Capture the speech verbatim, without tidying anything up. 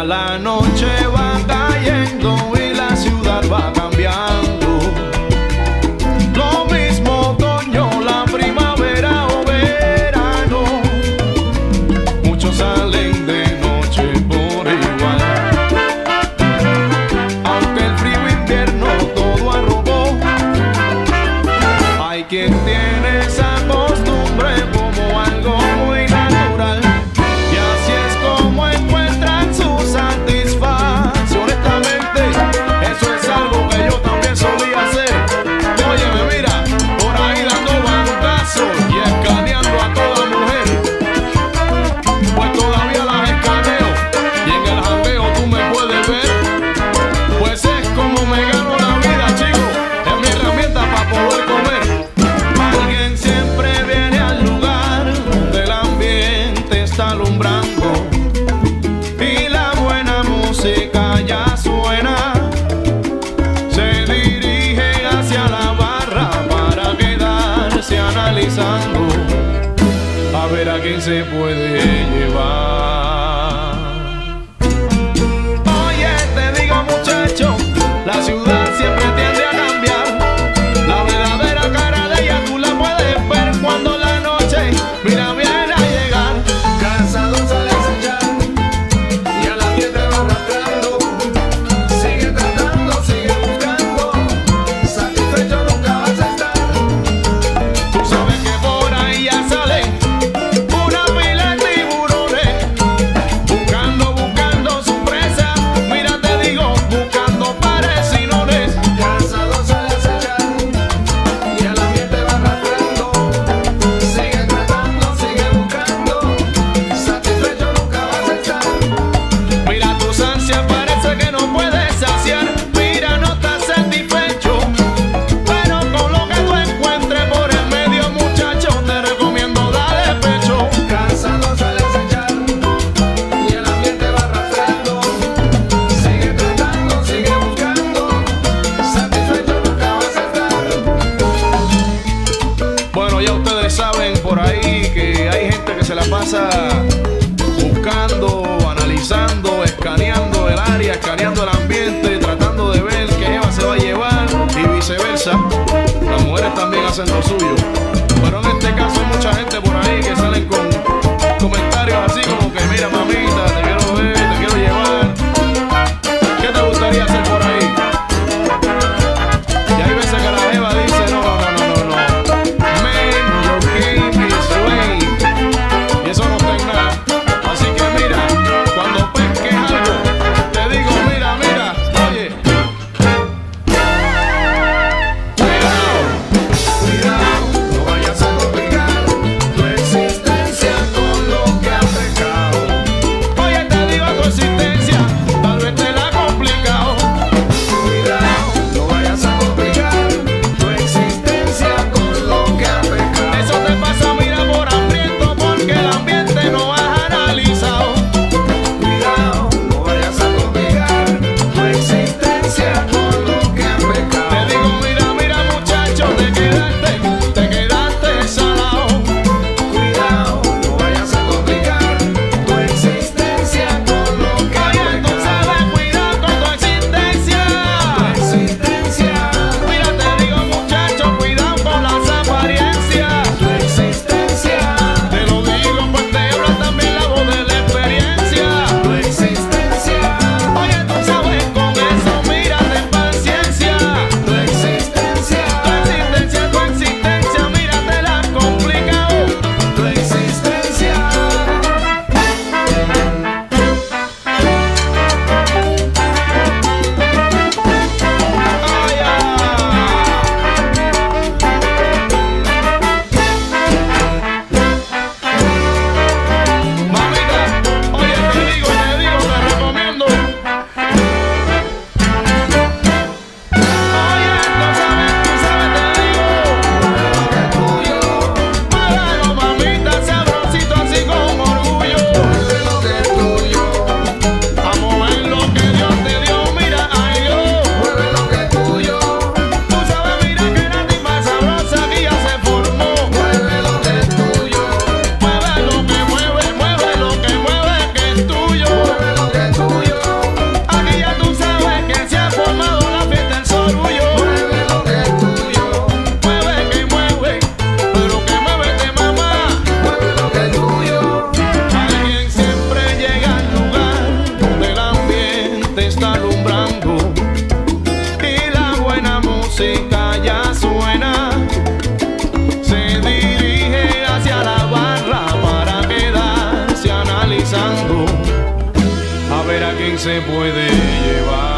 Ya la noche va cayendo y la ciudad va cambiando. Lo mismo otoño, la primavera o verano. Muchos salen de noche por igual. Aunque el frío invierno todo arrobó, hay quien tiene esa costumbre como algo muy natural. Y así es como encuentran su satisfacción. Honestamente, eso es algo que yo también solía hacer. Óyeme, mira, por ahí dando bandazos y escaneando a toda mujer. Pues todavía las escaneo y en el jangueo tú me puedes ver. Pues es como me gano la vida, chico. Es mi herramienta para poder comer. Alguien siempre viene al lugar donde el ambiente está alumbrando y la buena música ya suena. Se dirige hacia la barra para quedarse analizando a ver a quién se puede llevar. Oye, te digo, muchacho, la ciudad siempre tiende a cambiar. La verdadera cara de ella tú la puedes ver cuando la noche, mira, viene a llegar. Cansado sale a acechar y a la fiesta va arrastrando. Sigue tratando, sigue buscando, satisfecho nunca vas a estar. Tú sabes que por ahí ya salen una pila de tiburones, buscando, buscando su presa. Mira, te digo, buscando parecinones. Cansado sale a acechar y a la fiesta va arrastrando. Sigue tratando, sigue buscando, satisfecho nunca vas a estar. Mira, tus ansias parece que no puedes saciar. Mira, no estás satisfecho, pero con lo que tú encuentres por el medio, muchacho, te recomiendo darle pecho. Cansado sale a acechar y el ambiente va arrastrando. Sigue tratando, sigue buscando, satisfecho nunca vas a estar. Bueno, ya ustedes saben por ahí que hay gente que se la pasa buscando, analizando, escaneando el área, escaneando el ambiente, tratando de ver qué jeva se va a llevar y viceversa. Las mujeres también hacen lo suyo. Pero en este caso hay mucha gente por ahí que salen con comentarios así como que mira, mamita, te quiero ver, te quiero llevar. ¿Qué te gustaría hacer por ahí? Y hay veces que la jeva dice no, no, no, no, no, no. Man, your game is late. Y eso no está en nada. Así que mira, cuando pesques algo, te digo, mira, mira, oye, cuidado, cuidado, no quien se puede llevar.